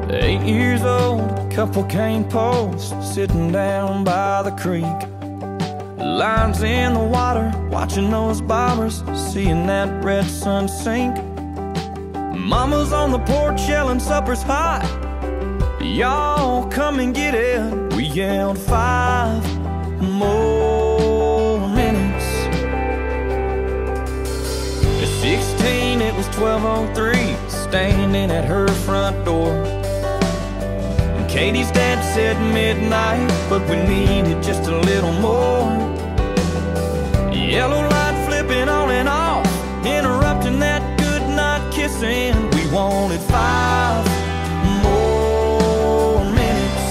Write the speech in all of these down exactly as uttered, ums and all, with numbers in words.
Eight years old, couple cane posts sitting down by the creek. Lines in the water, watching those bobbers, seeing that red sun sink. Mama's on the porch yelling supper's hot, y'all come and get it. We yelled five more minutes. At sixteen it was twelve oh three, standing at her front door. And Katie's dad said midnight, but we needed just a little more. Yellow light flipping on and off, interrupting that good night kissing. We wanted five more minutes.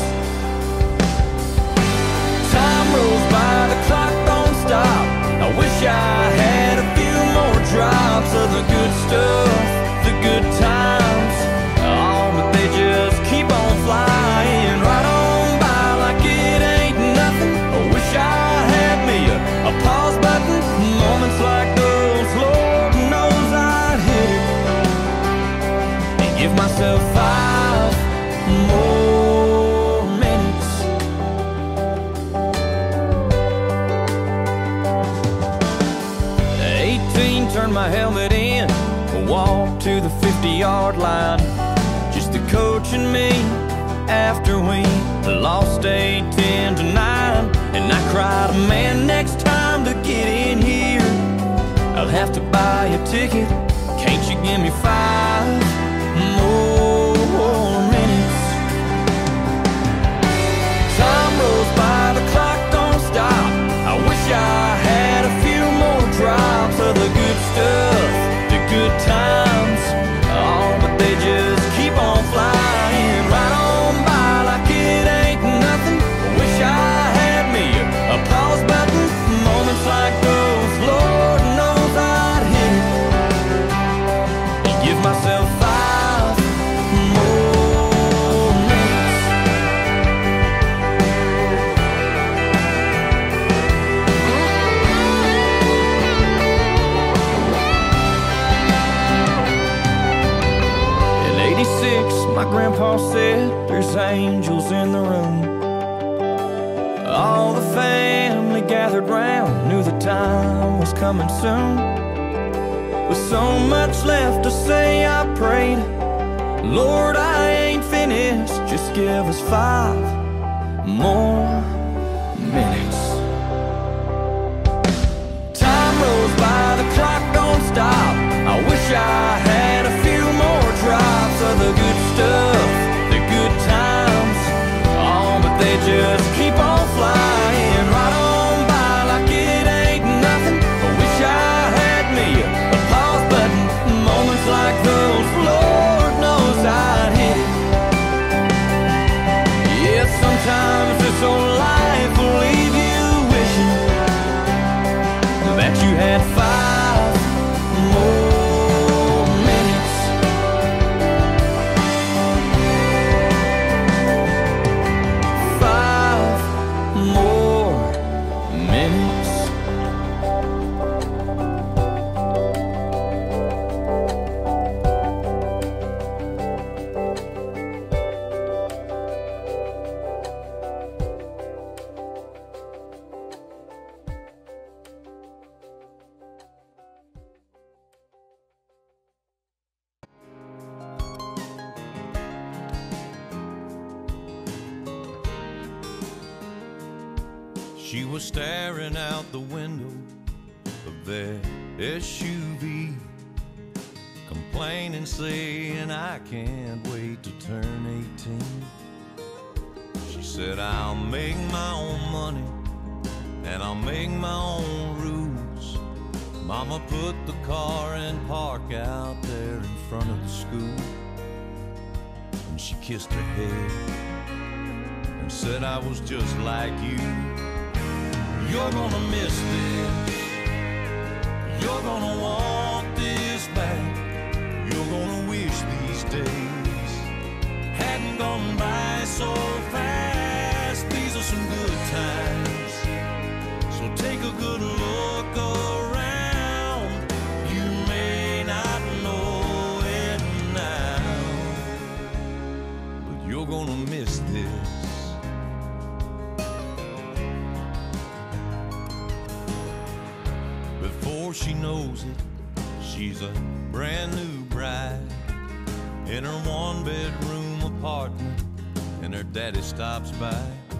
Time rolls by, the clock don't stop. I wish I had a few more drops of the good stuff, the good times. Oh, but they just keep on flying right on by like it ain't nothing. I wish I had me a, a pause button. Moments like those, Lord knows I'd hit it and give myself five more minutes. eighteen, turned my helmet in, walked to the fifty-yard line. Just the coach and me after we lost eight ten to nine. And I cried, man, next time to get in here I'll have to buy a ticket. Can't you give me five more minutes? Time rolls by, the clock don't stop. I wish I had a few more drops of the good stuff, the good times. Oh, but they just keep on flying right on by like it ain't nothing. I wish I had me a, a pause button. Moments like those, Lord knows I'd hit it and give myself five more minutes. In eighty-six, my grandpa said there's angels in the room. All the family gathered round, knew the time was coming soon. With so much left to say, I prayed, Lord, I ain't finished, just give us five more minutes. Time rolls by, the clock don't stop. I wish I had a few more drops of the good stuff, the good times. Oh, but they just keep on flying right on by like it ain't nothing. I wish I had me a, a pause button. Moments like those, Lord knows I'd hit it. Yeah, sometimes this old life will leave you wishing that you had five more minutes. Five more minutes. She was staring out the window of that S U V, complaining, saying, I can't wait to turn eighteen. She said, I'll make my own money and I'll make my own rules. Mama put the car in park out there in front of the school, and she kissed her head and said, I was just like you. You're gonna miss this, you're gonna want this back, you're gonna wish these days hadn't gone by so fast. These are some good times, so take a good look around. You may not know it now, you're gonna miss this. Before she knows it, she's a brand new bride in her one-bedroom apartment, and her daddy stops by.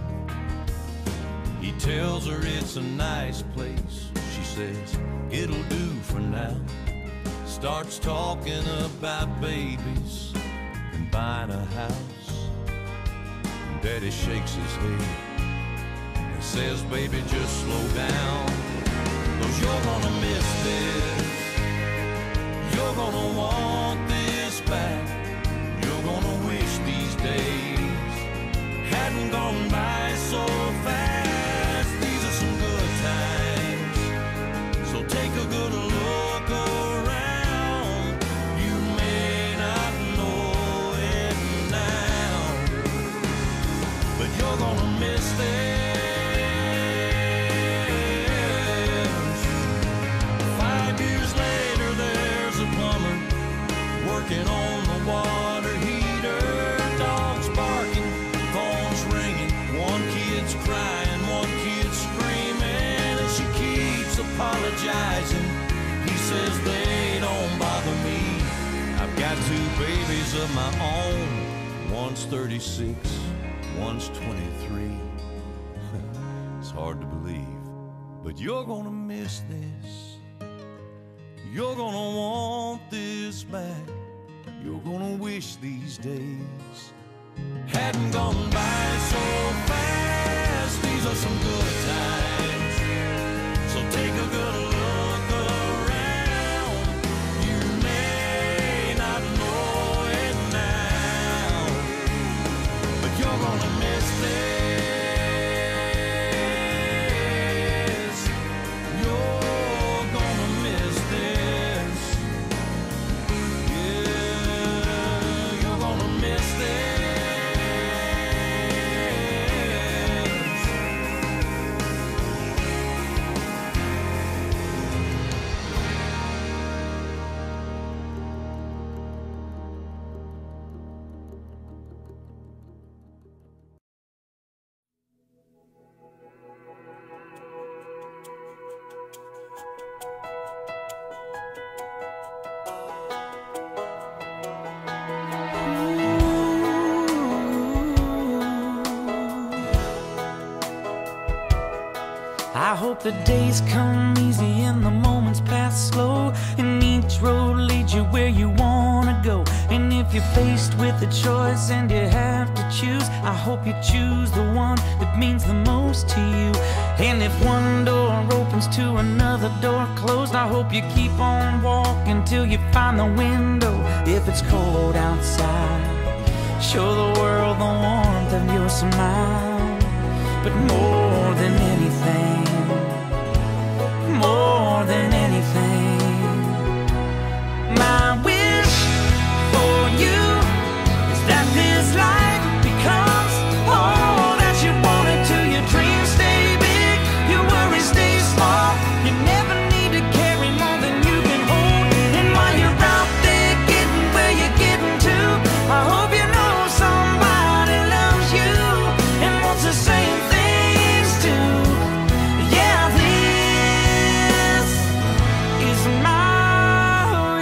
He tells her it's a nice place. She says, it'll do for now. Starts talking about babies and buying a house. And Daddy shakes his head and says, baby, just slow down, 'cause you're gonna miss this. You're gonna want this back. You're gonna wish these days hadn't gone by so fast. These are some good times, so take a good look around. You may not know it now, but you're gonna miss this. Five years later, there's a plumber working on the water heater. Dogs barking, phones ringing, one kid's crying, one kid's screaming, and she keeps apologizing. He says, they don't bother me. I've got two babies of my own. One's thirty-six, one's twenty-three. It's hard to believe, but you're gonna miss this. You're gonna want this back. You're gonna wish these days hadn't gone by so fast. These are some good times, so take a good look around. You may not know it now, but you're gonna miss this. You're gonna miss this. Yeah, you're gonna miss this. I hope the days come easy and the moments pass slow, and each road leads you where you wanna go. And if you're faced with a choice and you have to choose, I hope you choose the one that means the most to you. And if one door opens to another door closed, I hope you keep on walking till you find the window. If it's cold outside, show the world the warmth of your smile. But more than anything, more than anything, my wish for you is that this life becomes all that you want it to. Your dreams stay big, your worries stay small. You never need to carry more than you can hold. And while you're out there getting where you're getting to, I hope you know somebody loves you and wants the same things too. Yeah, this is my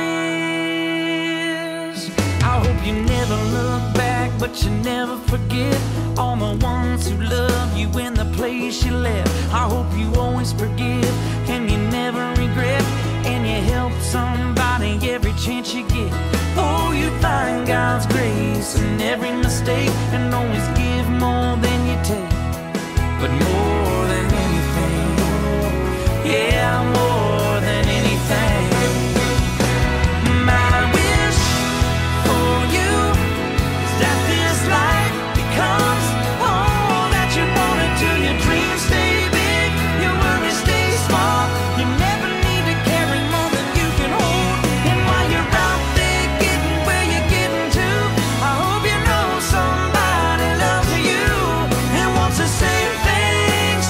wish. I hope you never look back, but you never forget all the ones who love you in the place you left. I hope you always forgive and you never regret, and you help somebody every chance you get. Oh, you find God's grace in every mistake, and always give more than you take. But more than anything, yeah, more than anything, my wish for you is that this life becomes all that you want it to. Your dreams stay big, your worries stay small. You never need to carry more than you can hold. And while you're out there getting where you're getting to, I hope you know somebody loves you and wants the same things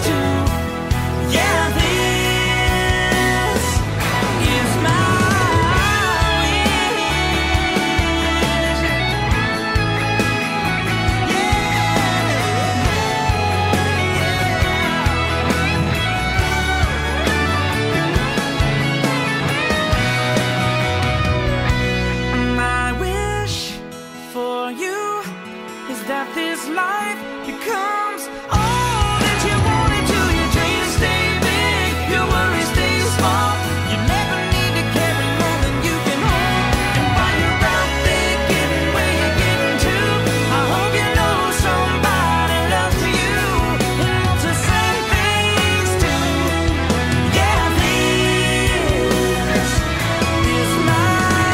that this life becomes all that you wanted to. Your dreams stay big, your worries stay small. You never need to carry more than you can hold. And while you're out there getting where you're getting to, I hope you know somebody loves you and wants the same things too. Yeah, this is my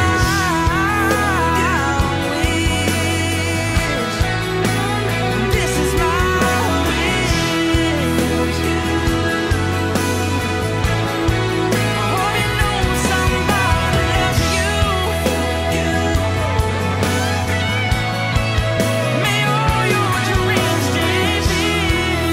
wish. This is my wish. I hope you know somebody loves you. May all your dreams stay big.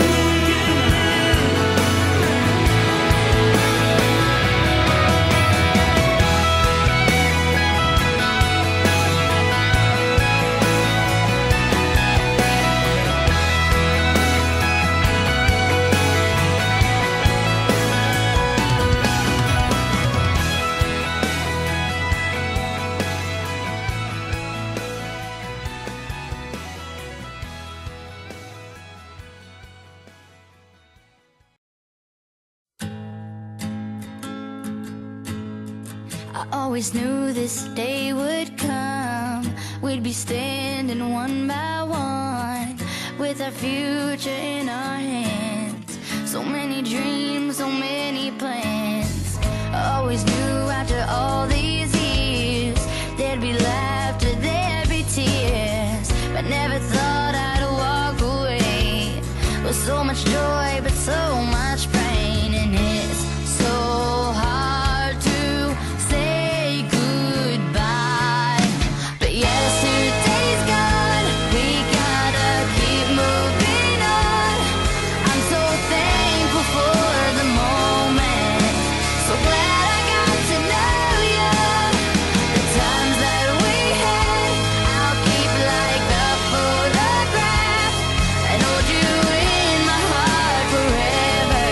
I always knew this day would come. We'd be standing one by one with our future in our hands. So many dreams, so many plans. I always knew after all these years there'd be laughter, there'd be tears, but never thought I'd walk away with so much joy but so much pain. And it's so hard to say goodbye, but yesterday's gone. We gotta keep moving on. I'm so thankful for the moment, so glad I got to know you. The times that we had, I'll keep like a photograph and hold you in my heart forever.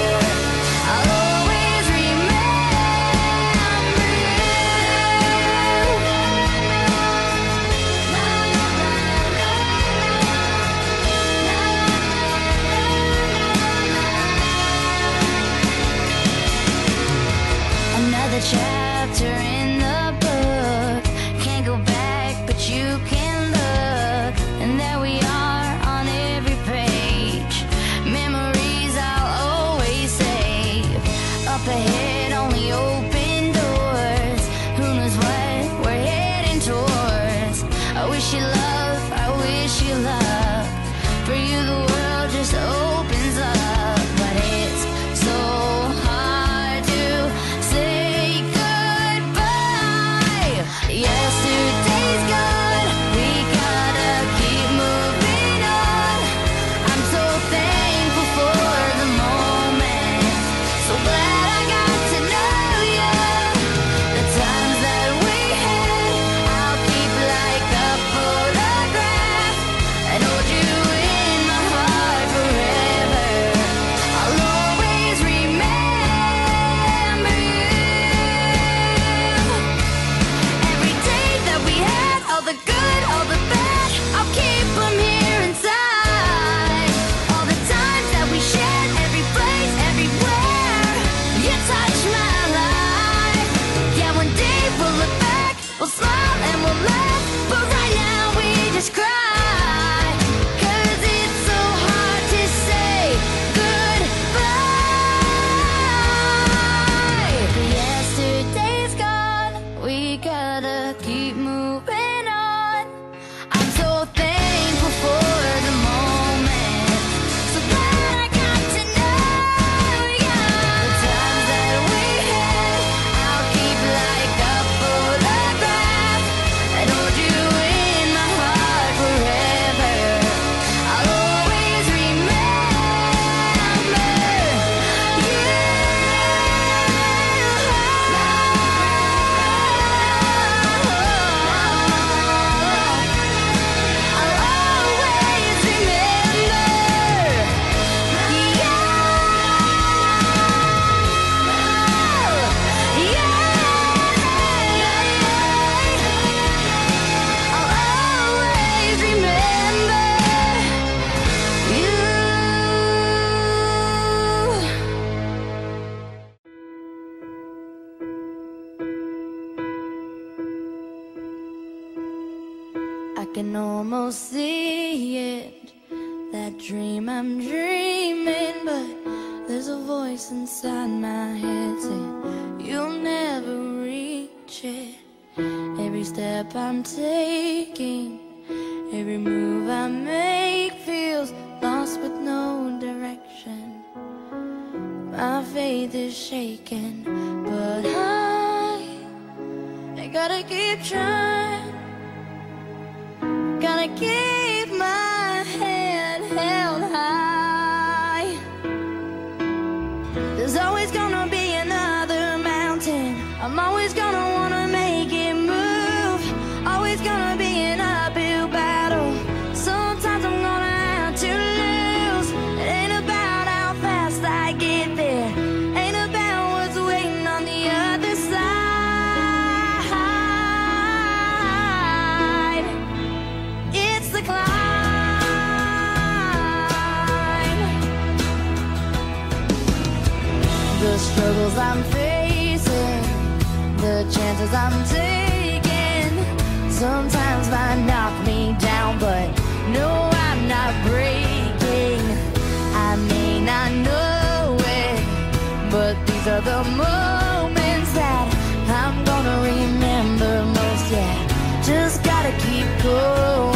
can almost see it, that dream I'm dreaming, but there's a voice inside my head saying you'll never reach it. Every step I'm taking, every move I make feels lost with no direction. My faith is shaking, but I, I gotta keep trying. Gotta keep my head held high. There's always gonna be another mountain. I'm always gonna wanna make it move. Always gonna be an uphill battle. Sometimes I'm gonna have to lose. It ain't about how fast I get there, ain't about what's waiting on the other side. It's the climb. The struggles I'm facing, the chances I'm taking, sometimes might knock me down, but no, I'm not breaking. I may not know it, but these are the moments that I'm gonna remember most. Yeah, just gotta keep going.